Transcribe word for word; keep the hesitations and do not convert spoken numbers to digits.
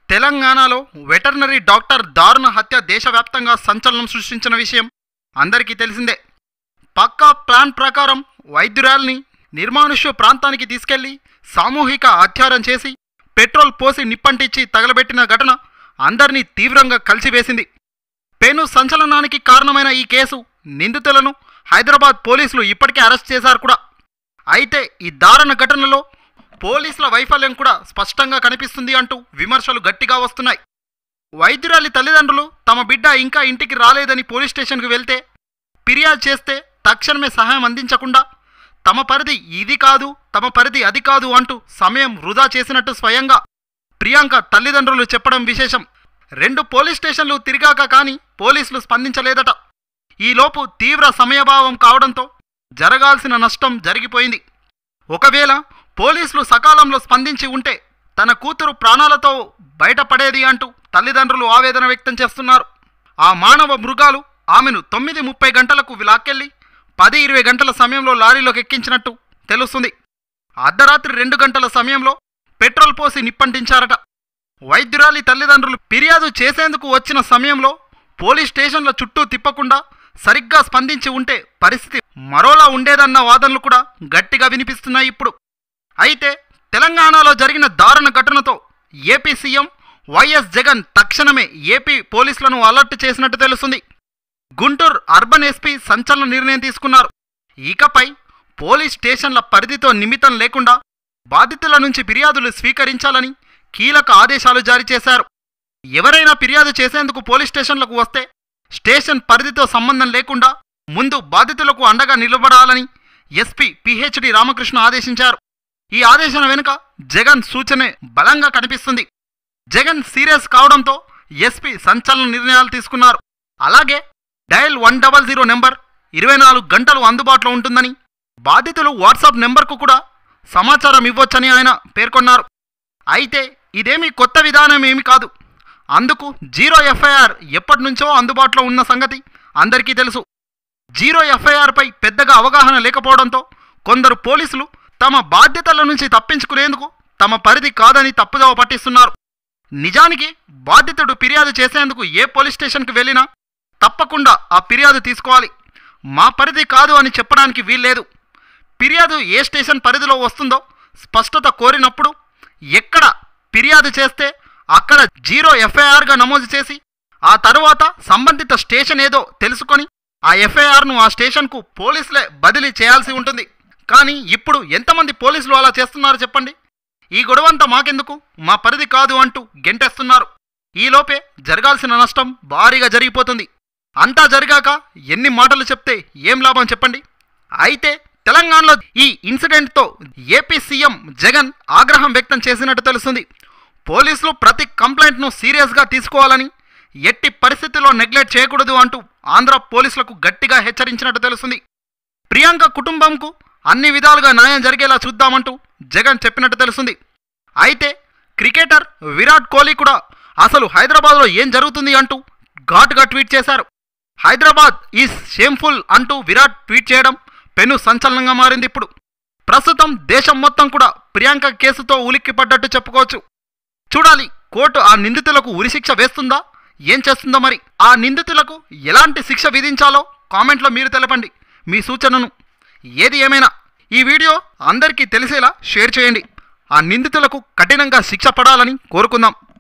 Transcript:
తెలంగాణలో veterinary doctor దారుణ హత్య దేశవ్యాప్తంగా సంచలనం సృష్టించిన విషయం అందరికీ తెలిసిందే. పక్కా ప్లాన్ ప్రకారం వైద్యురాల్ని నిర్మానుష్య ప్రాంతానికి తీసుకెళ్లి సామూహిక హత్యారం చేసి పెట్రోల్ పోసి నిప్పంటించి తగలబెట్టిన ఘటన అందరినీ తీవ్రంగా కలిసివేసింది. పెను సంచలనానికి కారణమైన ఈ కేసు నిందితులను హైదరాబాద్ పోలీసులు ఇప్పటికే అరెస్ట్ చేశారు కూడా. అయితే ఈ దారుణ ఘటనలో పోలీసుల వైఫల్యం కూడా స్పష్టంగా కనిపిస్తుంది అంటూ విమర్శలు గట్టిగా వస్తున్నాయి. వైద్యురాలి తల్లిదండ్రులు తమ బిడ్డ ఇంకా ఇంటికి రాలేదని పోలీస్ స్టేషన్కు వెళ్తే ఫిర్యాదు చేస్తే తక్షణమే సహాయం అందించకుండా తమ పరిధి ఇది కాదు, తమ పరిధి అది కాదు అంటూ సమయం వృధా చేసినట్టు స్వయంగా ప్రియాంక తల్లిదండ్రులు చెప్పడం విశేషం. రెండు పోలీస్ స్టేషన్లు తిరిగాక కానీ పోలీసులు స్పందించలేదట. ఈలోపు తీవ్ర సమయభావం కావడంతో జరగాల్సిన నష్టం జరిగిపోయింది. ఒకవేళ పోలీసులు సకాలంలో స్పందించి ఉంటే తన కూతురు ప్రాణాలతో బయటపడేది అంటూ తల్లిదండ్రులు ఆవేదన వ్యక్తం చేస్తున్నారు. ఆ మానవ మృగాలు ఆమెను తొమ్మిది ముప్పై గంటలకు లాక్కెళ్లి పది ఇరవై గంటల సమయంలో లారీలోకి ఎక్కించినట్టు తెలుస్తుంది. అర్ధరాత్రి రెండు గంటల సమయంలో పెట్రోల్ పోసి నిప్పంటించారట. వైద్యురాలి తల్లిదండ్రులు ఫిర్యాదు చేసేందుకు వచ్చిన సమయంలో పోలీస్ స్టేషన్ల చుట్టూ తిప్పకుండా సరిగ్గా స్పందించి ఉంటే పరిస్థితి మరోలా ఉండేదన్న వాదనలు కూడా గట్టిగా వినిపిస్తున్నాయి ఇప్పుడు. అయితే తెలంగాణలో జరిగిన దారుణ ఘటనతో ఏపీ సీఎం వైఎస్ జగన్ తక్షణమే ఏపీ పోలీసులను అలర్ట్ చేసినట్టు తెలుస్తుంది. గుంటూరు అర్బన్ ఎస్పీ సంచలన నిర్ణయం తీసుకున్నారు. ఇకపై పోలీస్ స్టేషన్ల పరిధితో నిమిత్తం లేకుండా బాధితుల నుంచి ఫిర్యాదులు స్వీకరించాలని కీలక ఆదేశాలు జారీ చేశారు. ఎవరైనా ఫిర్యాదు చేసేందుకు పోలీస్ స్టేషన్లకు వస్తే స్టేషన్ పరిధితో సంబంధం లేకుండా ముందు బాధితులకు అండగా నిలబడాలని ఎస్పీ పిహెచ్డి రామకృష్ణ ఆదేశించారు. ఈ ఆదేశం వెనుక జగన్ సూచనే బలంగా కనిపిస్తుంది. జగన్ సీరియస్ కావడంతో ఎస్పీ సంచలన నిర్ణయాలు తీసుకున్నారు. అలాగే dial one double zero number ఇరవై నాలుగు గంటలు అందుబాటులో ఉంటుందని, బాధితులు వాట్సాప్ నెంబర్కు కూడా సమాచారం ఇవ్వొచ్చని ఆయన పేర్కొన్నారు. అయితే ఇదేమీ కొత్త విధానం ఏమీ కాదు. అందుకు జీరో ఎఫ్ఐఆర్ ఎప్పటి నుంచో అందుబాటులో ఉన్న సంగతి అందరికీ తెలుసు. జీరో ఎఫ్ఐఆర్పై పెద్దగా అవగాహన లేకపోవడంతో కొందరు పోలీసులు తమ బాధ్యతల నుంచి తప్పించుకునేందుకు తమ పరిధి కాదని తప్పుదోవ పట్టిస్తున్నారు. నిజానికి బాధితుడు ఫిర్యాదు చేసేందుకు ఏ పోలీస్ స్టేషన్కి వెళ్ళినా తప్పకుండా ఆ ఫిర్యాదు తీసుకోవాలి. మా పరిధి కాదు అని చెప్పడానికి వీల్లేదు. ఫిర్యాదు ఏ స్టేషన్ పరిధిలో వస్తుందో స్పష్టత కోరినప్పుడు ఎక్కడ ఫిర్యాదు చేస్తే అక్కడ జీరో ఎఫ్ఐఆర్గా నమోదు చేసి ఆ తరువాత సంబంధిత స్టేషన్ ఏదో తెలుసుకొని ఆ ఎఫ్ఐఆర్ను ఆ స్టేషన్కు పోలీసులే బదిలీ చేయాల్సి ఉంటుంది. కానీ ఇప్పుడు ఎంతమంది పోలీసులు అలా చేస్తున్నారు చెప్పండి? ఈ గొడవంతా మాకెందుకు, మా పరిధి కాదు అంటూ గెంటేస్తున్నారు. ఈలోపే జరగాల్సిన నష్టం భారీగా జరిగిపోతుంది. అంతా జరిగాక ఎన్ని మాటలు చెప్తే ఏం లాభం చెప్పండి? అయితే తెలంగాణలో ఈ ఇన్సిడెంట్తో ఏపీ సీఎం జగన్ ఆగ్రహం వ్యక్తం చేసినట్టు తెలుస్తుంది. పోలీసులు ప్రతి కంప్లైంట్ను సీరియస్గా తీసుకోవాలని, ఎట్టి పరిస్థితుల్లో నెగ్లెక్ట్ చేయకూడదు అంటూ ఆంధ్ర పోలీసులకు గట్టిగా హెచ్చరించినట్టు తెలుస్తుంది. ప్రియాంక కుటుంబంకు అన్ని విధాలుగా న్యాయం జరిగేలా చూద్దామంటూ జగన్ చెప్పినట్టు తెలుస్తుంది. అయితే క్రికెటర్ విరాట్ కోహ్లీ కూడా అసలు హైదరాబాద్లో ఏం జరుగుతుంది అంటూ ఘాటుగా ట్వీట్ చేశారు. హైదరాబాద్ ఈజ్ షేమ్ఫుల్ అంటూ విరాట్ ట్వీట్ చేయడం పెను సంచలనంగా మారింది. ఇప్పుడు ప్రస్తుతం దేశం మొత్తం కూడా ప్రియాంక కేసుతో ఉలిక్కిపడ్డట్టు చెప్పుకోవచ్చు. చూడాలి కోర్టు ఆ నిందితులకు ఉరిశిక్ష వేస్తుందా, ఏం చేస్తుందో. మరి ఆ నిందితులకు ఎలాంటి శిక్ష విధించాలో కామెంట్లో మీరు తెలపండి మీ సూచనను. ఏది ఏమైనా ఈ వీడియో అందరికీ తెలిసేలా షేర్ చేయండి. ఆ నిందితులకు కఠినంగా శిక్ష పడాలని కోరుకుందాం.